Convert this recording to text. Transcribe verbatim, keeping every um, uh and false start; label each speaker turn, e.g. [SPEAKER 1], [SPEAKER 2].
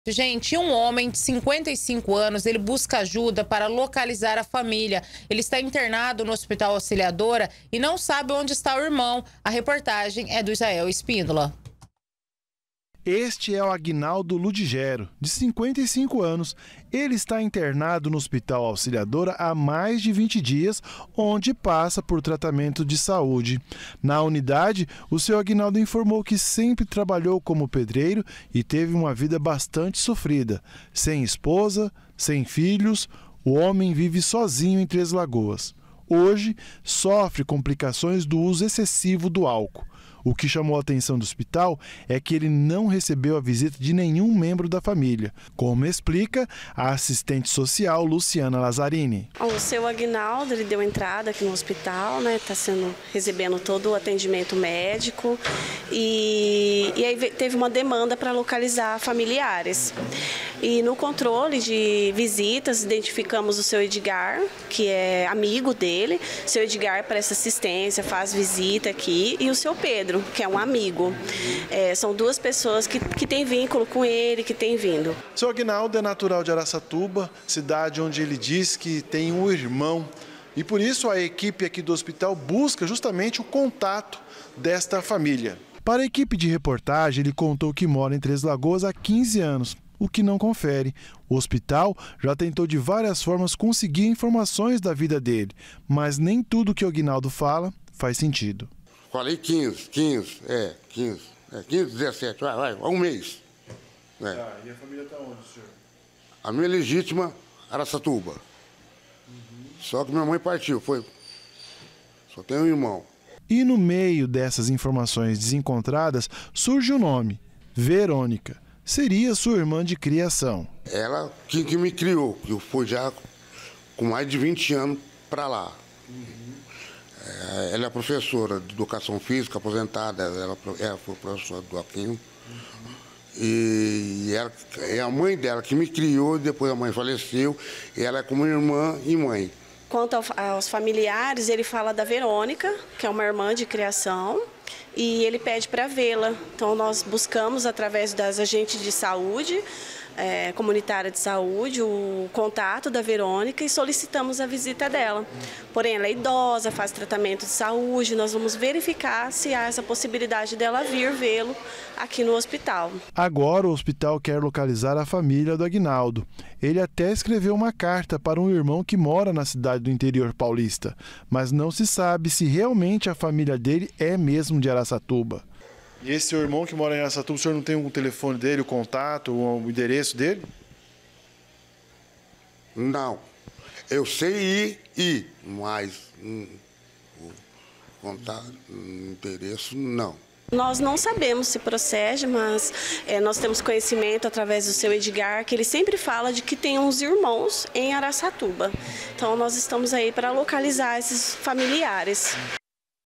[SPEAKER 1] Gente, um homem de cinquenta e cinco anos, ele busca ajuda para localizar a família. Ele está internado no Hospital Auxiliadora e não sabe onde está o irmão. A reportagem é do Israel Espíndola.
[SPEAKER 2] Este é o Aguinaldo Ludigero, de cinquenta e cinco anos. Ele está internado no Hospital Auxiliadora há mais de vinte dias, onde passa por tratamento de saúde. Na unidade, o seu Aguinaldo informou que sempre trabalhou como pedreiro e teve uma vida bastante sofrida. Sem esposa, sem filhos, o homem vive sozinho em Três Lagoas. Hoje, sofre complicações do uso excessivo do álcool. O que chamou a atenção do hospital é que ele não recebeu a visita de nenhum membro da família, como explica a assistente social Luciana Lazzarini.
[SPEAKER 3] O seu Aguinaldo, ele deu entrada aqui no hospital, né? Está sendo recebendo todo o atendimento médico e, e aí teve uma demanda para localizar familiares. E no controle de visitas, identificamos o seu Edgar, que é amigo dele. O seu Edgar presta assistência, faz visita aqui, e o seu Pedro, que é um amigo. É, são duas pessoas que, que têm vínculo com ele, que têm vindo.
[SPEAKER 2] Seu Aguinaldo é natural de Araçatuba, cidade onde ele diz que tem um irmão. E por isso a equipe aqui do hospital busca justamente o contato desta família. Para a equipe de reportagem, ele contou que mora em Três Lagoas há quinze anos. O que não confere. O hospital já tentou de várias formas conseguir informações da vida dele, mas nem tudo que o Aguinaldo fala faz sentido.
[SPEAKER 4] Falei quinze, quinze, é, quinze, é, quinze, dezessete, vai, vai, um mês. É.
[SPEAKER 2] Ah, e a família está onde, senhor?
[SPEAKER 4] A minha legítima, Araçatuba. Uhum. Só que minha mãe partiu, foi. Só tenho um irmão.
[SPEAKER 2] E no meio dessas informações desencontradas, surge o nome, Verônica. Seria sua irmã de criação.
[SPEAKER 4] Ela que, que me criou, eu fui já com mais de vinte anos para lá. Uhum. É, ela é professora de educação física, aposentada, ela, ela foi professora do Aquino. Uhum. E ela, é a mãe dela que me criou, depois a mãe faleceu, e ela é como irmã e mãe.
[SPEAKER 3] Quanto aos familiares, ele fala da Verônica, que é uma irmã de criação, e ele pede para vê-la. Então, nós buscamos, através das agentes de saúde, é, comunitária de saúde, o contato da Verônica e solicitamos a visita dela. Porém, ela é idosa, faz tratamento de saúde, nós vamos verificar se há essa possibilidade dela vir vê-lo aqui no hospital.
[SPEAKER 2] Agora o hospital quer localizar a família do Aguinaldo. Ele até escreveu uma carta para um irmão que mora na cidade do interior paulista, mas não se sabe se realmente a família dele é mesmo de Araçatuba. E esse seu irmão que mora em Araçatuba, o senhor não tem o telefone dele, o contato, o endereço dele?
[SPEAKER 4] Não. Eu sei ir, ir, mas hum, o contato, o endereço, não.
[SPEAKER 3] Nós não sabemos se procede, mas é, nós temos conhecimento através do seu Edgar, que ele sempre fala de que tem uns irmãos em Araçatuba. Então nós estamos aí para localizar esses familiares.